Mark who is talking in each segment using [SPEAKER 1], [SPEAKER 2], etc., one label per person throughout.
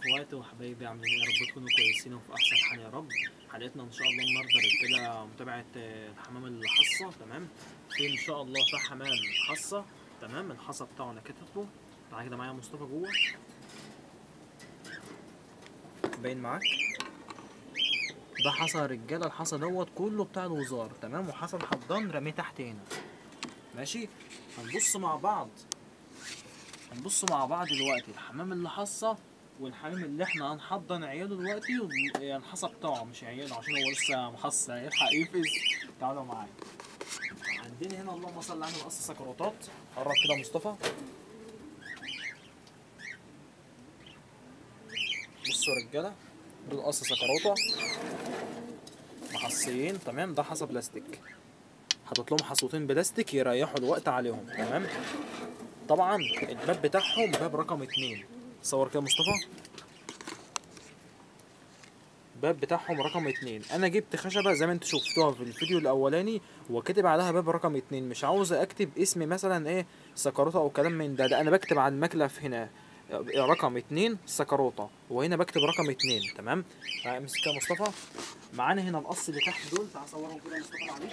[SPEAKER 1] اخواتي وحبايبي عاملين ايه؟ يا رب تكونوا كويسين وفي احسن حال يا رب. حلقتنا ان شاء الله النهارده رجاله متابعه الحمام الحصه. تمام، في ان شاء الله في حمام حصه. تمام، الحصه بتاعه انا كاتبه. تعالى كده معايا مصطفى جوه، باين معاك. ده حصى يا رجاله، الحصى دوت كله بتاع الوزار. تمام، وحصى الحضان رميه تحت هنا. ماشي، هنبص مع بعض دلوقتي الحمام اللي حصى والحمام اللي احنا هنحضن عياله دلوقتي. الحصى بتاعه مش عياله عشان هو لسه محصى هيلحق يفز. تعالوا معايا. عندنا هنا اللهم صل على النبي مقص سكروتات. قرب كده يا مصطفى. بصوا يا رجاله، دول قص سكروته محصيين. تمام، ده حصى بلاستيك، حاطط لهم حصوتين بلاستيك يريحوا الوقت عليهم. تمام، طبعا الباب بتاعهم باب رقم 2. صور كده مصطفى، باب بتاعهم رقم 2. انا جبت خشبه زي ما انتوا شفتوها في الفيديو الاولاني وكاتب عليها باب رقم 2. مش عاوز اكتب اسم مثلا ايه سكروته او كلام من ده، انا بكتب على المكلف هنا رقم 2 سكروته، وهنا بكتب رقم 2. تمام، امسك كده مصطفى. معانا هنا القص اللي تحت دول، تعال صورهم كده يا مصطفى معلش.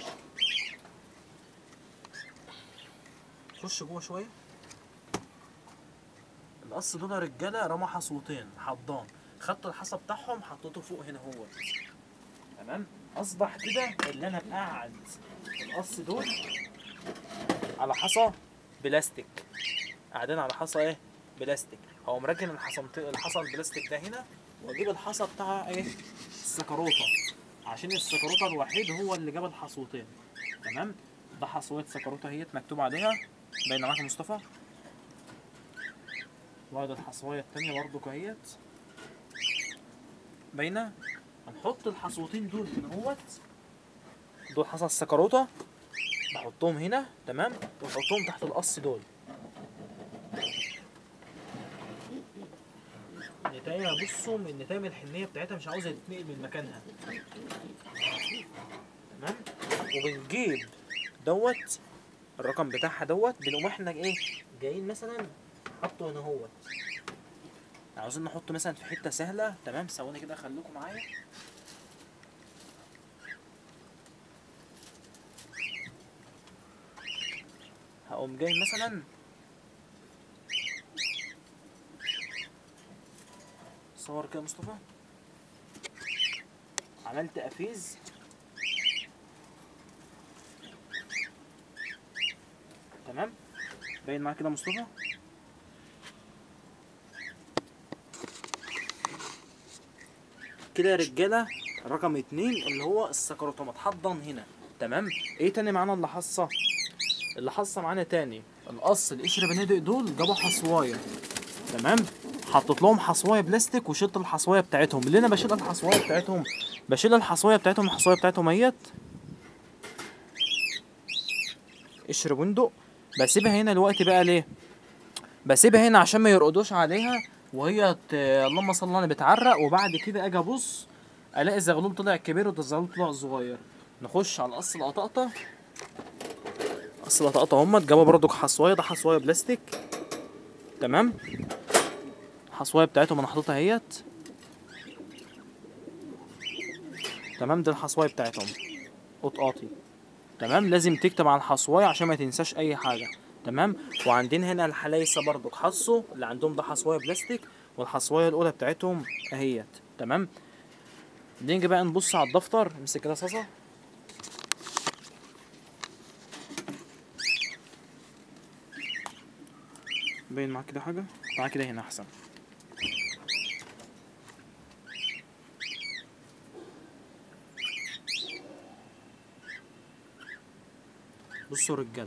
[SPEAKER 1] خش جوه شويه. القص دول يا رجاله رمى حصوتين حضان، خدت الحصى بتاعهم حطيته فوق هنا هو. تمام، اصبح كده اللي انا مقعد القص دول على حصى بلاستيك، قاعدين على حصى ايه بلاستيك. هو مركن الحصى البلاستيك ده هنا، واجيب الحصى بتاع ايه السكروته، عشان السكروته الوحيد هو اللي جاب الحصوتين. تمام، ده حصويه سكروته اهيت مكتوب عليها، باينه معاك يا مصطفى. وادي الحصويه التانيه برضو اهيت باينه. هنحط الحصوتين دول هنا اهوت، دول حصى السكروته بحطهم هنا. تمام، ونحطهم تحت القص دول. النتايه بصوا، من النتايه من الحنيه بتاعتها مش عاوزه تتنقل من مكانها. تمام، وبنجيب دوت الرقم بتاعها دوت، بنقوم احنا ايه جايين مثلا حطه هنا اهوت. عاوزين نحطه مثلا في حته سهله. تمام، ثواني كده خليكم معايا. هقوم جاي مثلا صور كده مصطفى، عملت قفيز. تمام، باين معاك كده مصطفى. كده يا رجاله رقم 2 اللي هو السكروته متحضن هنا. تمام، ايه تاني معانا اللي حصه معانا تاني القص القشر بنادق دول جابوا حصوايه. تمام، حطيت لهم حصوايه بلاستيك وشلت الحصوايه بتاعتهم. اللي انا بشيل الحصوايه بتاعتهم الحصوايه بتاعتهم اهيت قشر بندق. بسيبها هنا الوقت بقى ليه؟ بسيبها هنا عشان ما يرقدوش عليها وهي اللهم صل على النبي بتعرق. وبعد كده اجي ابص الاقي الزغلول طلع كبير والزغلول طلع صغير. نخش على القص القطاطه. قص القطاطه همت جابوا برضك حصوايه، ده حصوايه بلاستيك. تمام، الحصوايه بتاعتهم انا حاططها اهيت. تمام، دي الحصوايه بتاعتهم قطاطي. تمام، لازم تكتب على الحصوايه عشان ما تنساش اي حاجه. تمام، وعندنا هنا الحلايسه برضك حصوا اللي عندهم ده حصوايه بلاستيك، والحصوايه الاولى بتاعتهم اهيت. تمام، نيجي بقى نبص على الدفتر. امسك كده صاصه. باين معاك كده حاجه؟ تعالى كده هنا احسن. بصوا يا رجاله،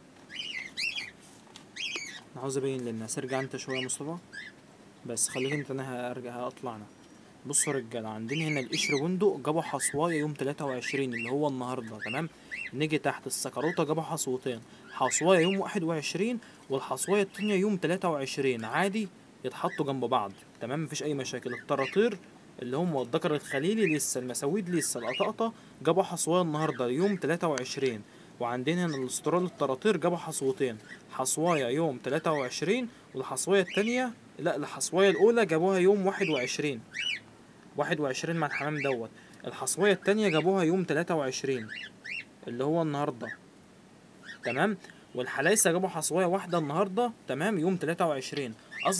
[SPEAKER 1] انا عاوز ابين للناس. ارجع انت شويه يا مصطفى، بس خليك انت، انا هرجع هطلع انا. بصوا يا رجاله، عندنا هنا القشر بندق جابوا حصوايه يوم 23 اللي هو النهارده. تمام، نيجي تحت السكروته جابوا حصوتين، حصوايه يوم 21 والحصوايه التانيه يوم 23 عادي يتحطوا جنب بعض. تمام، مفيش اي مشاكل. الطراطير اللي هم الذكر الخليلي لسه، المساويد لسه، القطاقطه جابوا حصوايه النهارده يوم 23. وعندنا هنا الاسترال الطراطير جابوا حصوتين، حصوايه يوم 23 والحصوايه التانيه لا الحصوية الأولى جابوها يوم 21 مع الحمام دوت. الحصوية التانية جابوها يوم 23 اللي هو النهاردة، تمام. والحلايسة جابوا حصوية واحدة النهاردة، تمام، يوم 23.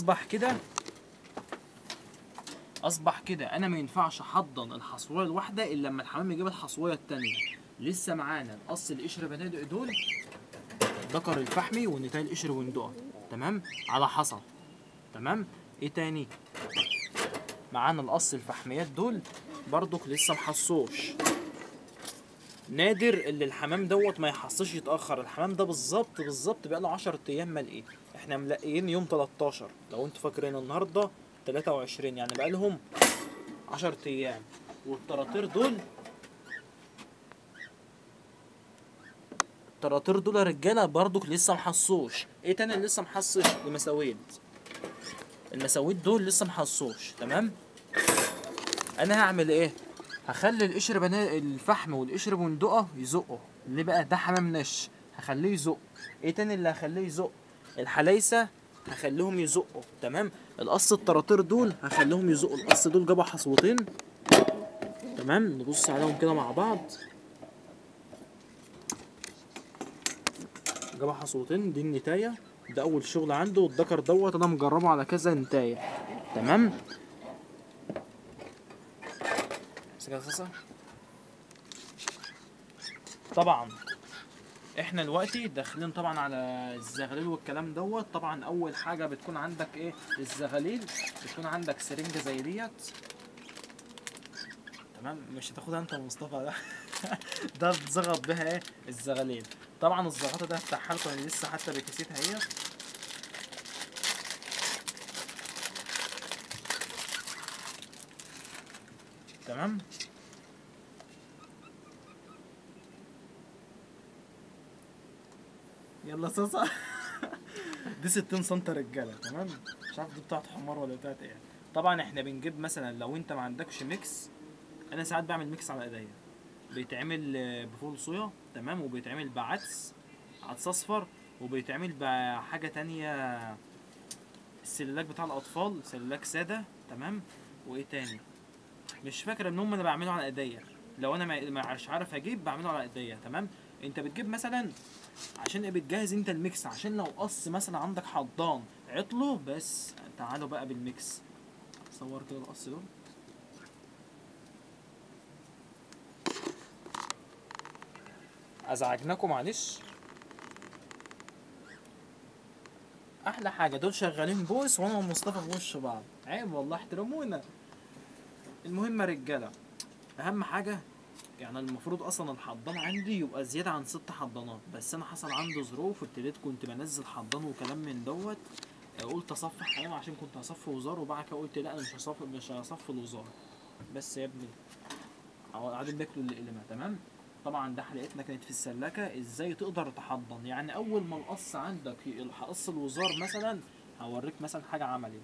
[SPEAKER 1] أصبح كده أنا ما ينفعش أحضن الحصوية الواحدة إلا لما الحمام يجيب الحصوية التانية. لسه معانا القص القشر بنادق دول، الذكر الفحمي والنتاية القشر وندقة، تمام، على حصى، تمام. إيه تاني؟ معانا القص الفحميات دول برضك لسه محصوش. نادر اللي الحمام دوت ما يحصش يتاخر. الحمام ده بالظبط بقى له 10 ايام ملقي. احنا ملقيين يوم 13 لو انتوا فاكرين، النهارده 23، يعني بقى لهم 10 ايام. والطراطير دول يا رجاله برضك لسه محصوش. ايه تاني اللي لسه محصش؟ المساويد دول لسه محصوش، تمام. انا هعمل ايه؟ هخلي القشر الفحم والقشر بندقه يزقوا. ليه بقى؟ ده حمام نش، هخليه يزق. ايه تاني اللي هخليه يزق؟ الحلايسه هخليهم يزقوا، تمام. القص الطراطير دول هخليهم يزقوا. القص دول جابوا حصوتين، تمام. نبص عليهم كده مع بعض. جابوا حصوتين، دي النتايه، ده اول شغل عنده. والذكر دوت انا مجربه على كذا نتايه، تمام. طبعا احنا دلوقتي داخلين طبعا على الزغاليل والكلام دوت. طبعا اول حاجه بتكون عندك ايه؟ الزغاليل. بتكون عندك سرنجه زي ديت، تمام. مش هتاخدها انت ومصطفى ده ده بتزغط بيها ايه؟ الزغاليل. طبعا الزغطه ده هفتحها لكم، انا لسه حتى بكيسيتها هي، تمام. يلا صوصه دي 60 سم رجاله، تمام. مش عارف دي بتاعت حمار ولا بتاعت ايه. طبعا احنا بنجيب مثلا لو انت ما عندكش ميكس، انا ساعات بعمل ميكس على ايديا. بيتعمل بفول صويا، تمام، وبيتعمل بعدس، عدس اصفر، وبيتعمل بحاجه تانية، السلاك بتاع الاطفال، سلاك ساده، تمام. وايه تاني مش فاكر انهم انا بعمله على ايديا. لو انا مش عارف اجيب بعمله على ايديا، تمام. انت بتجيب مثلا عشان بتجهز انت الميكس، عشان لو قص مثلا عندك حضان عطله بس. تعالوا بقى بالميكس. صور كده القص دول. ازعجناكم معلش. احلى حاجه دول شغالين بوس وانا ومصطفى في وش بعض، عيب والله، احترمونا. المهم يا رجاله، اهم حاجه يعني المفروض اصلا الحضان عندي يبقى زياده عن 6 حضانات، بس انا حصل عندي ظروف، ابتديت كنت بنزل حضان وكلام من دوت. قلت اصفي حمام عشان كنت هصفي وزار، وبعد كده قلت لا انا مش هصفي الوزار. بس يا ابني قاعدين بياكلوا القلمه، تمام. طبعا ده حلقتنا كانت في السلاكه ازاي تقدر تحضن. يعني اول ما القص عندك القص الوزار مثلا، هوريك مثلا حاجه عملي.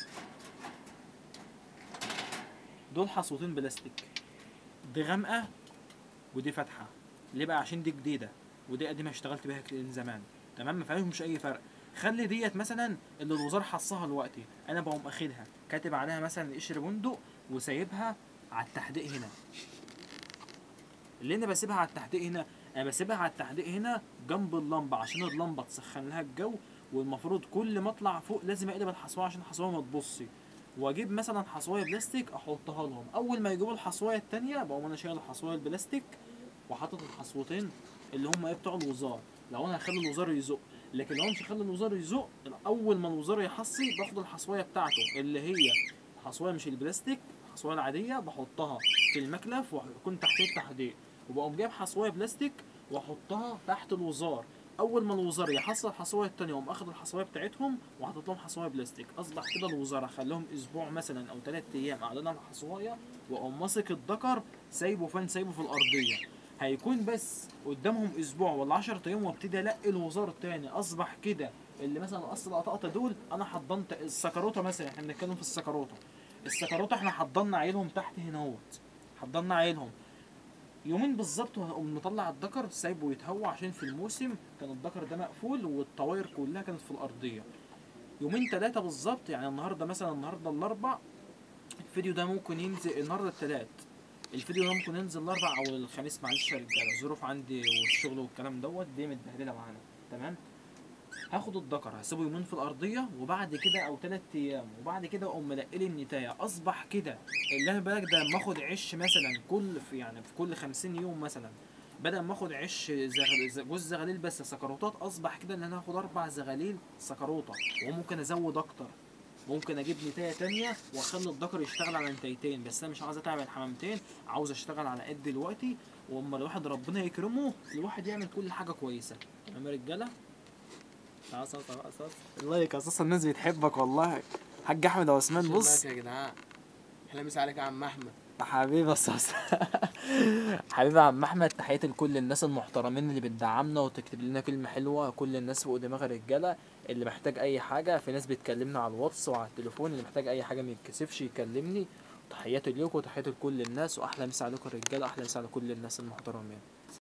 [SPEAKER 1] دول حصوتين بلاستيك، دي غامقه ودي فاتحه. ليه بقى؟ عشان دي جديده ودي قديمه اشتغلت بيها من زمان، تمام. ما فيهمش اي فرق. خلي ديت مثلا اللي الوزار حصها دلوقتي، انا بقوم اخدها كاتب عليها مثلا قشر بندق وسايبها على التحديق هنا. اللي انا بسيبها على التحديق هنا، انا بسيبها على التحديق هنا جنب اللمبه عشان اللمبه تسخن لها الجو. والمفروض كل ما اطلع فوق لازم اقلب الحصوايه عشان الحصوايه ما تبصي. واجيب مثلا حصوايه بلاستيك احطها لهم. اول ما يجيبوا الحصوايه التانيه بقوم انا شايل الحصوايه البلاستيك وحاطط الحصوتين اللي هم ايه بتوع الوزار. لو انا هخلي الوزار يزق، لكن لو مش هخلي الوزار يزق، اول ما الوزار يحصي باخد الحصوايه بتاعته اللي هي الحصوايه مش البلاستيك، الحصوايه العاديه، بحطها في المكلف ويكون تحتيه التحديق. وبقوم جايب حصوايه بلاستيك واحطها تحت الوزار. اول ما الوزار يحصل الحصوايه التانيه اقوم اخد الحصوايه بتاعتهم وحاطط لهم حصوايه بلاستيك. اصبح كده الوزار اخليهم اسبوع مثلا او 3 ايام قاعدين على الحصوايه، واقوم ماسك الدكر سايبه فين؟ سايبه في الارضيه. هيكون بس قدامهم اسبوع ولا 10 ايام وابتدي انقي الوزار تاني. اصبح كده اللي مثلا اصل القطقطه دول انا حضنت السكروته مثلا، احنا بنتكلم في السكروته. السكروته احنا حضنا عيلهم تحت هنا اهوت، حضنا عيلهم يومين بالظبط وهقوم مطلع الدكر سايبه يتهوى، عشان في الموسم كان الدكر ده مقفول والطواير كلها كانت في الارضيه. يومين 3 بالظبط. يعني النهارده مثلا، النهارده الاربع، الفيديو ده ممكن ينزل النهارده التلات، الفيديو ده ممكن ينزل الاربع او الخميس. معلش يا رجاله، الظروف عندي والشغل والكلام دوت دي متبهدله معانا. تمام. هاخد الدكر هسيبه يومين في الارضيه، وبعد كده او 3 ايام، وبعد كده اقوم منقل النتايه. اصبح كده اللي انا بالك ده، لما اخد عش مثلا كل في يعني في كل 50 يوم مثلا، بدل ما اخد عش جوز زغاليل بس سكروتات، اصبح كده ان انا هاخد 4 زغاليل سكروطه. وممكن ازود اكتر، ممكن اجيب نتايه تانية واخلي الذكر يشتغل على نتايتين بس. انا مش عاوز اتعب الحمامتين، عاوز اشتغل على قد دلوقتي. واما الواحد ربنا يكرمه، الواحد يعمل كل حاجه كويسه. تمام يا رجاله. الله اساسا الناس بتحبك والله. حاج احمد عثمان بص.
[SPEAKER 2] يا جدعان، احنا مسا عليك يا عم احمد.
[SPEAKER 1] حبيبي اساسا. حبيبي يا عم احمد، تحياتي لكل الناس المحترمين اللي بتدعمنا وتكتب لنا كلمه حلوه. كل الناس فوق دماغ الرجاله. اللي محتاج اي حاجه، في ناس بتكلمنا على الواتس وعلى التليفون، اللي محتاج اي حاجه ما يتكسفش يكلمني. تحياتي ليكم وتحياتي لكل الناس، واحلى مسا عليكم الرجاله، احلى مسا على كل الناس المحترمين.